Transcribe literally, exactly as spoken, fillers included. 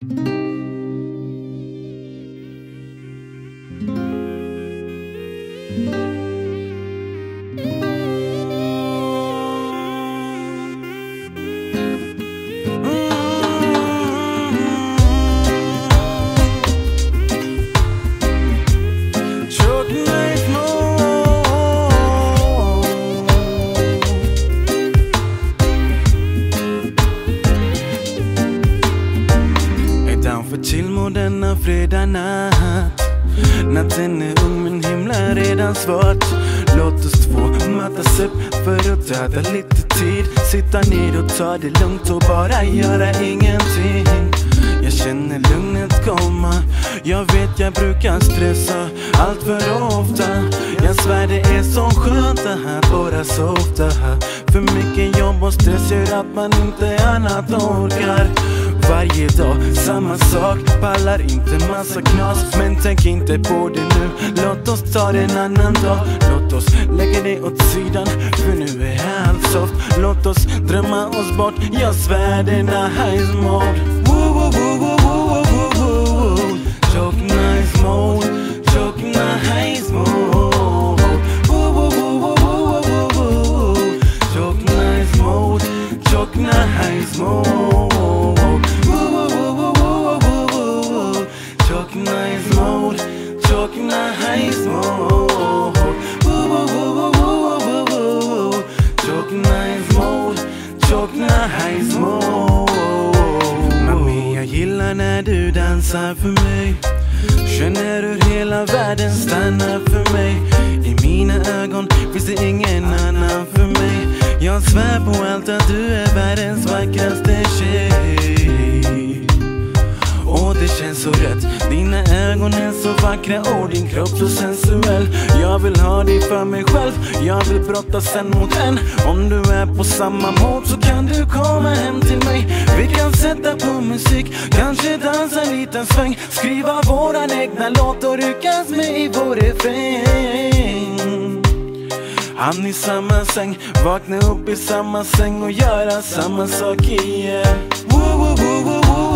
Chillmår denna fredag natt. Natten är ung men himlen redan svart. Låt oss två mötas upp för att döda lite tid. Sitta ner och ta det lugnt och bara göra ingenting. Jag känner lugnet komma. Jag vet jag brukar stressa allt för ofta. Jag svär det är så skönt att bara softa. För mycket jobb och stress gör att man inte annat orkar. Varje dag, samma sak, pallar inte massa knas. Men tänk inte på det nu, låt oss ta det en annan dag. Låt oss lägga det åt sidan, för nu är allt soft. Låt oss drömma oss bort, jag svär det är nice mode. Woo woo woo woo woo woo woo. Choke nice mode, choke nice mode. Woo woo woo woo woo woo woo. Choke nice mode, choke nice mode. Nice mode, choke nice mode. Woo woo woo woo woo woo woo. Choke nice mode, choke nice mode. Mami, jag gillar när du dansar för mig. Känner hur hela världen stannar för mig. I mina ögon finns det ingen annan för mig. Jag svär på allt att du är världens vackraste tjej. Och det känns så rätt. Dina ögon är så vackra och din kropp så sensuell. Jag vill ha dig för mig själv. Jag vill brottas en mot en. Om du är på samma mod så kan du komma hem till mig. Vi kan sätta på musik, kanske dansa en liten sväng. Skriva våran egna låt och ryckas med i vår refräng. Han i samma säng, vakna upp i samma säng och göra samma sak igen. Woo woo woo woo woo.